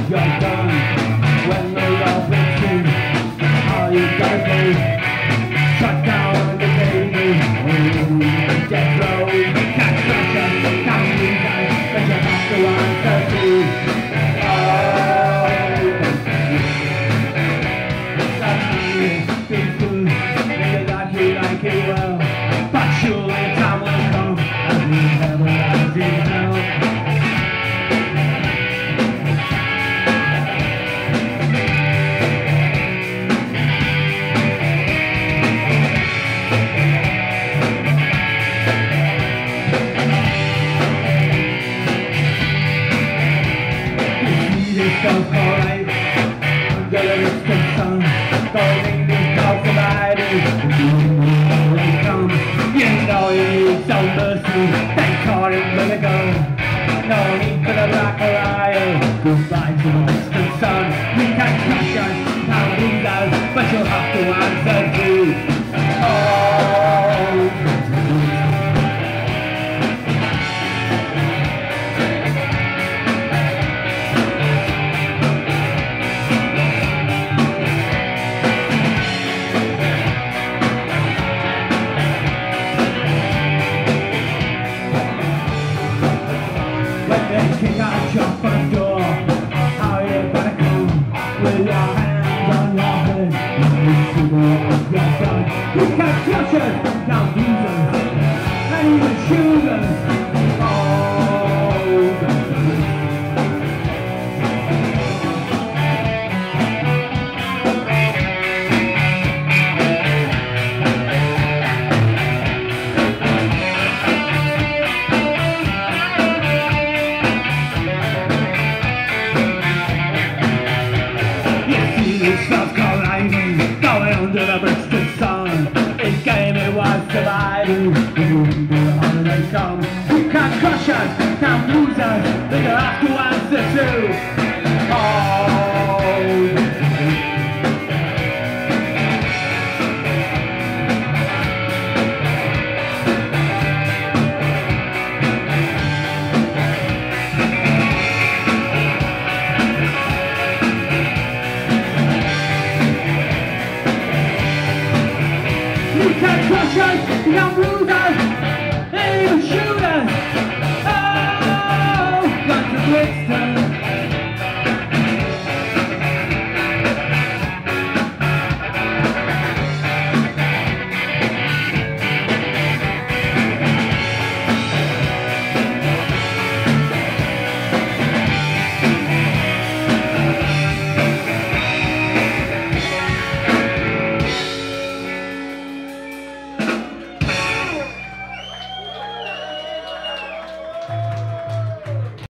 you're done. When we're all fixing, all you gotta do, shut down the baby. Oh, death row, you can't crush us, can't lose us, but you have to answer to. Like it well, but surely time will come and we never have in hell. You see this stuff alright, under the distant sun, going this house of idle. You know you need some mercy, they caught him with a gun. No need for the black Orion. Goodbye to the distant sun. We can crush us, can't lose us, but you'll have to answer to. Kick out your front door. How you gonna come with your hands on your head? You see what you've done. You can't crush us, can't lose us, and even shoot us. South Carolina, going under the Brixton sun. In game it was surviving, how they come. You can't crush us, can't lose us, they will have to answer to. You can't crush us, you can't lose us.